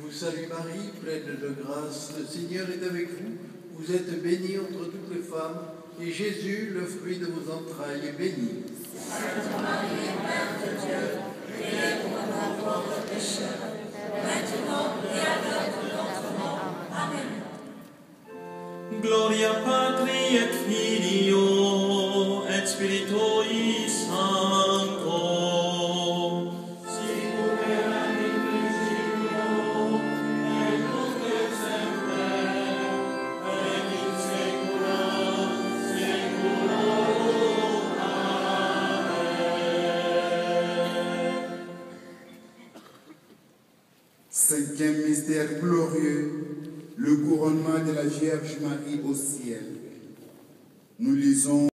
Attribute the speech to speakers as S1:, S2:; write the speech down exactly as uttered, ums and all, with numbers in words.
S1: vous salue Marie, pleine de grâce, le Seigneur est avec vous. Vous êtes bénie entre toutes les femmes, et Jésus, le fruit de vos entrailles, est béni.
S2: Sainte Marie, Mère de Dieu, priez pour nous pauvres pécheurs, maintenant et à l'heure de notre mort. Amen.
S3: Gloria Patri et Filio et Spiritui Sancto. Sicut erat in principio et nunc et semper et in saecula saeculorum. Amen.
S4: Cinquième mystère glorieux, le couronnement de la Vierge Marie au ciel. Nous lisons